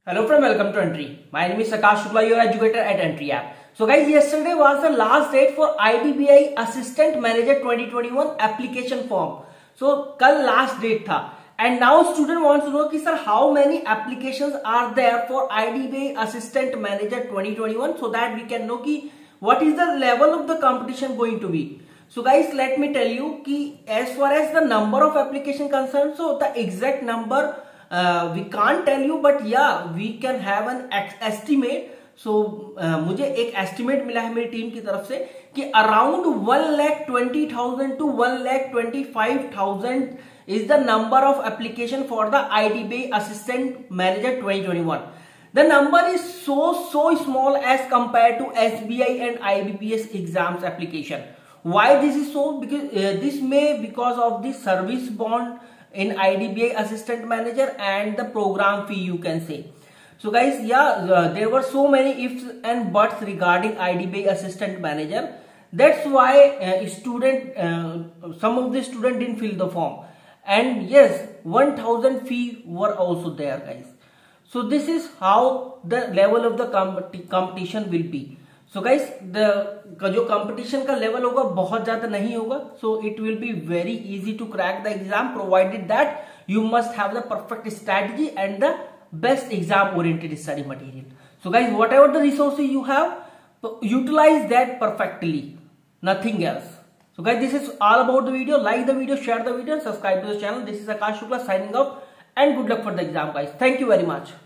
Hello friend, welcome to Entry. My name is Akash Shukla, your educator at Entry app. So guys, yesterday was the last date for IDBI Assistant Manager 2021 application form. So कल last date था. And now student wants to know कि sir how many applications are there for IDBI Assistant Manager 2021 so that we can know कि what is the level of the competition going to be. So guys, let me tell you कि as far as the number of application concerned, so the exact number we can't tell you, but yeah we can have an estimate. So मुझे एक estimate मिला है मेरी team की तरफ से कि around 1,20,000 to 1,25,000 is the number of application for the IDBI Assistant Manager 2021. The number is so small as compared to SBI and IBPS exams application. Why this is so? Because because of the service bond in IDBI Assistant Manager and the program fee, you can say. So guys, yeah, there were so many ifs and buts regarding IDBI Assistant Manager. That's why some of the student didn't fill the form. And yes, 1,000 fee were also there, guys. So this is how the level of the competition will be. So guys, जो competition का level होगा बहुत ज्यादा नहीं होगा. So it will be very easy to crack the exam, provided that you must have the perfect strategy and the best exam oriented study material. So guys, whatever the resources you have, utilize that perfectly, nothing else. So guys, this is all about the video. Like the video, share the video, and subscribe to the channel. This is Akash Shukla signing off, and good luck for the exam, guys. Thank you very much.